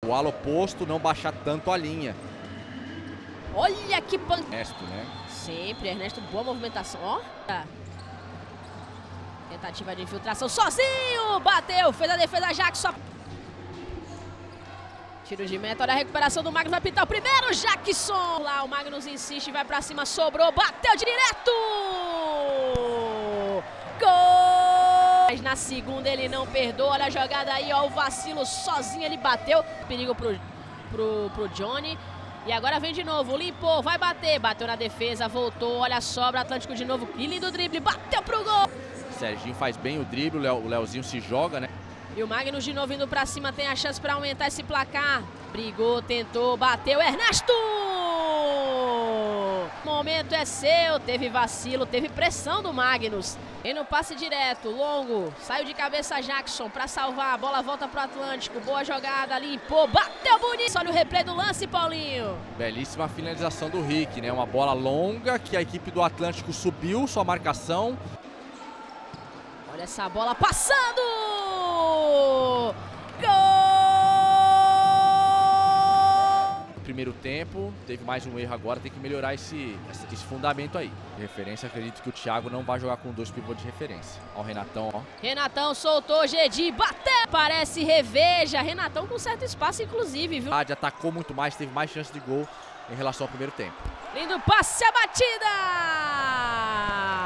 O ala oposto não baixar tanto a linha. Olha que Ernesto, né? Sempre, Ernesto, boa movimentação, ó. Tentativa de infiltração sozinho, bateu, fez a defesa Jackson. Tiro de meta, olha a recuperação do Magnus, vai pintar o primeiro, Jackson. Lá o Magnus insiste, vai pra cima, sobrou, bateu direto. Gol! Mas na segunda ele não perdoa, olha a jogada aí, ó, o vacilo sozinho, ele bateu. Perigo pro Johnny. E agora vem de novo, limpou, vai bater, bateu na defesa, voltou, olha a sobra, Atlântico de novo, que lindo drible, bateu pro gol. Serginho faz bem o drible, o Leozinho se joga, né? E o Magnus de novo indo pra cima, tem a chance pra aumentar esse placar. Brigou, tentou, bateu, Ernesto! O momento é seu, teve vacilo, teve pressão do Magnus. E no passe direto, longo, saiu de cabeça Jackson pra salvar, a bola volta pro Atlântico, boa jogada, limpou, bateu bonito. Olha o replay do lance, Paulinho. Belíssima finalização do Rick, né? Uma bola longa que a equipe do Atlântico subiu sua marcação. Olha essa bola passando! Gol! No primeiro tempo, teve mais um erro agora, tem que melhorar esse fundamento aí. De referência, acredito que o Thiago não vai jogar com 2 pivôs de referência. Ó o Renatão, ó. Renatão soltou, Gedi, bateu! Parece reveja, Renatão com certo espaço inclusive, viu? Atacou muito mais, teve mais chance de gol em relação ao primeiro tempo. Lindo passe, a batida!